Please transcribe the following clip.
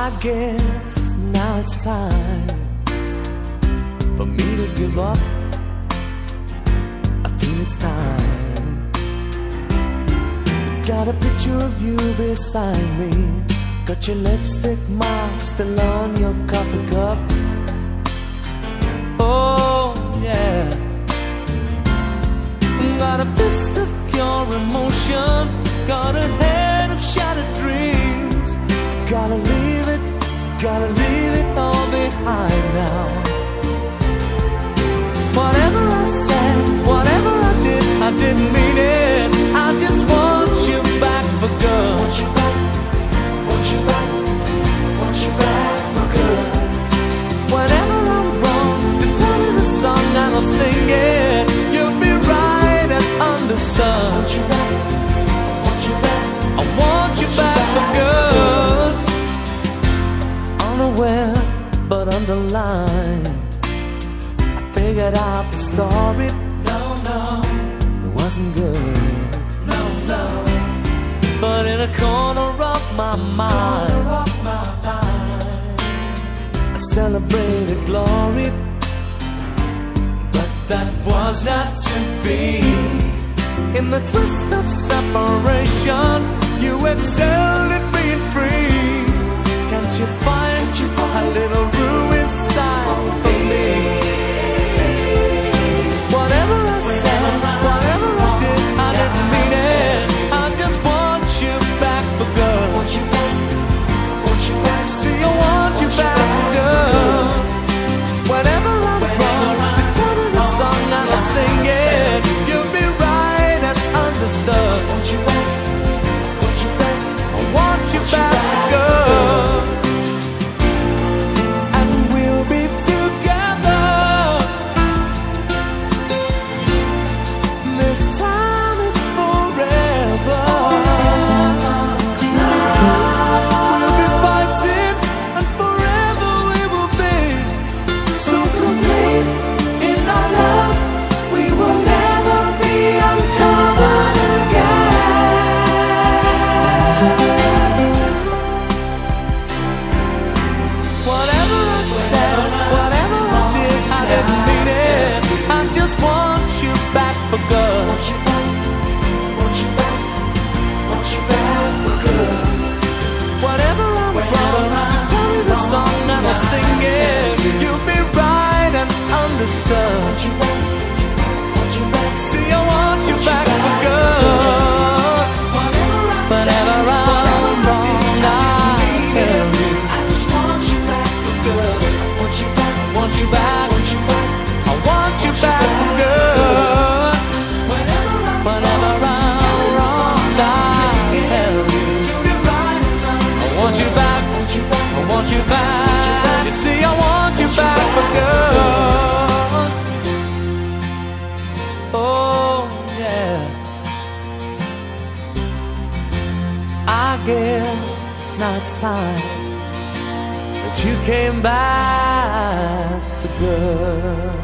I guess now it's time for me to give up. I feel it's time. Got a picture of you beside me. Got your lipstick mark still on your coffee cup. Oh yeah. Got a fist of pure emotion. Got a head of shattered dreams. Gotta leave it all behind now. Whatever I said, whatever I didn't mean it. I just want you back for good. Want you back, want you back, want you back for good. Whenever I'm wrong, just tell me the song and I'll sing it. You'll be right and understood. Want you back, want you back, I want you back for good. Unaware but underlined, I figured out the story. No, it wasn't good. No, but in a corner of my mind, I celebrated glory. But that was not to be. In the twist of separation, you excelled at being free. Can't you find a little room inside for me? Whatever I said, whatever I didn't mean it. I just want you back for good. Want you back, want you back. See, I want you back for good. Whenever I'm wrong, just tell me the song and I'll sing it. You'll be right and understood. Want you back, want you back. I want you back for good. This time is forever. We'll be fighting and forever we will be. So complete in our love, we will never be uncovered again. Whatever I said, whatever I didn't mean it. I just want you back for good. Want you back, want you back, want you back for good. Whatever I'm wrong, just tell me the song and I'll sing it. You'll be right and understood. Want you back, want you back. See, I want you back for good. Whenever I'm wrong, I tell you. I just want you back for good. Want you back, want you back, want you back. I want you back for good. Whenever I'm wrong, I tell you. I want you back, I want you back. You see, I want you back for good. Oh, yeah. I guess now it's time that you came back for good.